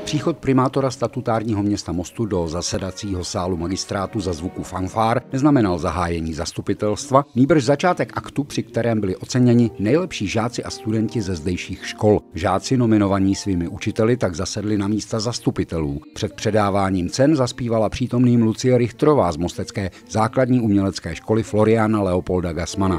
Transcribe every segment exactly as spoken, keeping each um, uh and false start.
Příchod primátora statutárního města Mostu do zasedacího sálu magistrátu za zvuku fanfár neznamenal zahájení zastupitelstva, nýbrž začátek aktu, při kterém byli oceněni nejlepší žáci a studenti ze zdejších škol. Žáci nominovaní svými učiteli tak zasedli na místa zastupitelů. Před předáváním cen zaspívala přítomným Lucie Richtrová z mostecké základní umělecké školy Floriana Leopolda Gassmana.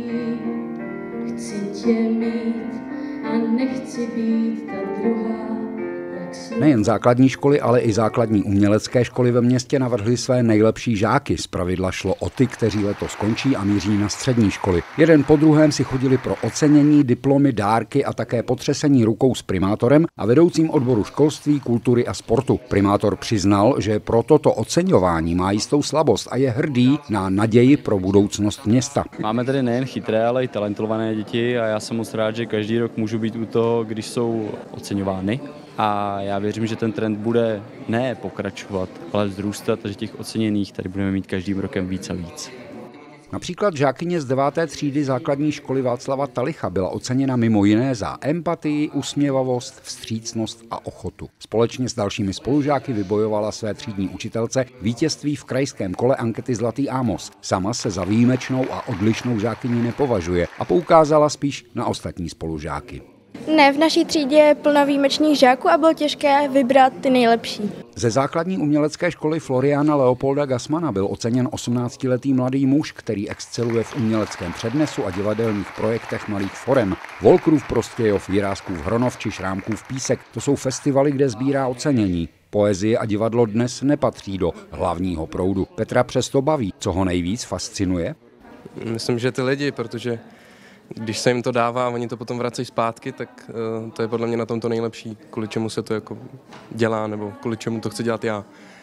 Chci tě mít a nechci být ta druhá. Nejen základní školy, ale i základní umělecké školy ve městě navrhly své nejlepší žáky. Zpravidla šlo o ty, kteří letos skončí a míří na střední školy. Jeden po druhém si chodili pro ocenění, diplomy, dárky a také potřesení rukou s primátorem a vedoucím odboru školství, kultury a sportu. Primátor přiznal, že pro toto oceňování má jistou slabost a je hrdý na naději pro budoucnost města. Máme tady nejen chytré, ale i talentované děti a já jsem moc rád, že každý rok můžu být u toho, když jsou oceňovány. A já věřím, že ten trend bude ne pokračovat, ale vzrůstat a že těch oceněných tady budeme mít každým rokem víc a víc. Například žákyně z deváté třídy základní školy Václava Talicha byla oceněna mimo jiné za empatii, usměvavost, vstřícnost a ochotu. Společně s dalšími spolužáky vybojovala své třídní učitelce vítězství v krajském kole ankety Zlatý Ámos. Sama se za výjimečnou a odlišnou žákyni nepovažuje a poukázala spíš na ostatní spolužáky. Ne, v naší třídě je plno výjimečných žáků a bylo těžké vybrat ty nejlepší. Ze základní umělecké školy Floriana Leopolda Gassmana byl oceněn osmnáctiletý mladý muž, který exceluje v uměleckém přednesu a divadelních projektech malých forem. Volkrův Prostějov, Jiráskův Hronov či Šrámkův Písek, to jsou festivaly, kde sbírá ocenění. Poezie a divadlo dnes nepatří do hlavního proudu. Petra přesto baví. Co ho nejvíc fascinuje? Myslím, že ty lidi, protože když se jim to dává a oni to potom vracejí zpátky, tak uh, to je podle mě na tom to nejlepší, kvůli čemu se to jako dělá, nebo kvůli čemu to chci dělat já.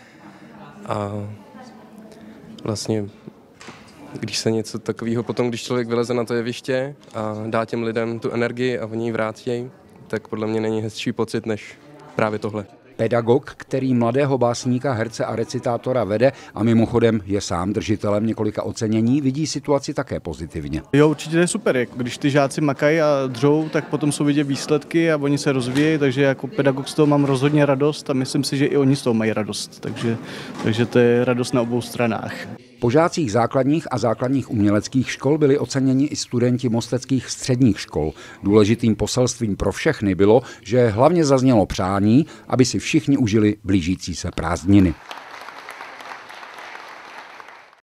A vlastně, když se něco takového, potom když člověk vyleze na to jeviště a dá těm lidem tu energii a oni ji vrátí, tak podle mě není hezčí pocit, než právě tohle. Pedagog, který mladého básníka, herce a recitátora vede a mimochodem je sám držitelem několika ocenění, vidí situaci také pozitivně. Jo, určitě je super, jako když ty žáci makají a dřou, tak potom jsou vidět výsledky a oni se rozvíjejí, takže jako pedagog z toho mám rozhodně radost a myslím si, že i oni z toho mají radost, takže, takže to je radost na obou stranách. Po žácích základních a základních uměleckých škol byli oceněni i studenti mosteckých středních škol. Důležitým poselstvím pro všechny bylo, že hlavně zaznělo přání, aby si všichni užili blížící se prázdniny.